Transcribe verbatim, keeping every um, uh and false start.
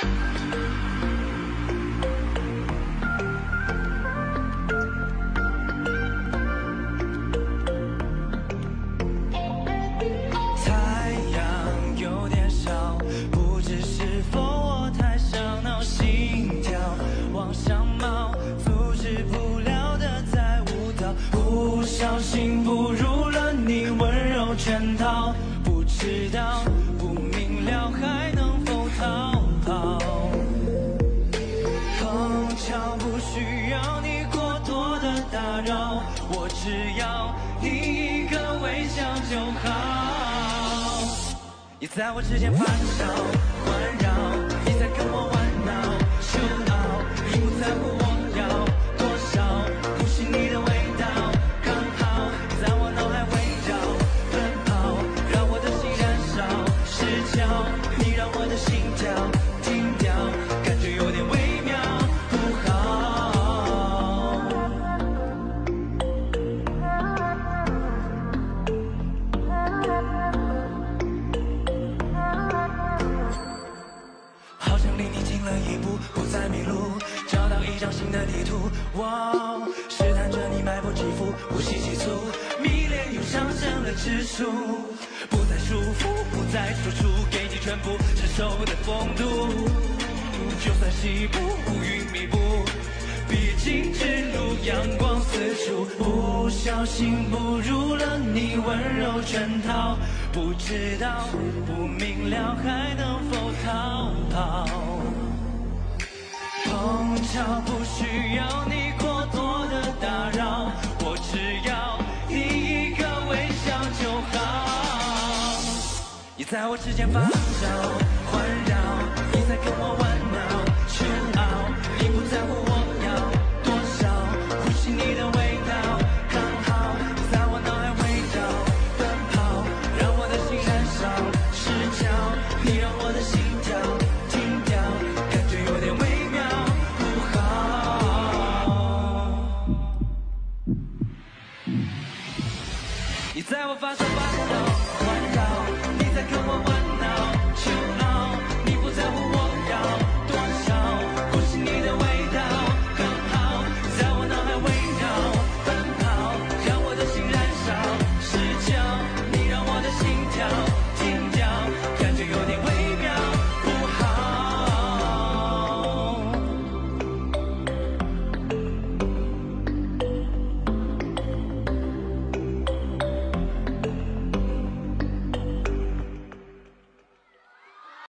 小心步入了你温柔圈套，不知道不明了还能否逃跑。碰巧不需要你过多的打扰，我只要你一个微笑就好。你在我指尖环绕环绕，你在跟我玩闹秀傲，你不在乎我要多少，呼吸你的味道。 你让我的心跳停掉，感觉有点微妙不好。好像离你近了一步，不再迷路，找到一张新的地图。哇，试探着你脉搏起伏，呼吸急促，迷恋又上升了指数。 不再束缚，不再输出，给你全部承受的风度。就算西部乌云密布，毕竟之路阳光四处。不小心步入了你温柔圈套，不知道不明了还能否逃跑。碰巧不需要你过多的打扰，我只要你一个微笑就好。 你在我指尖发烧。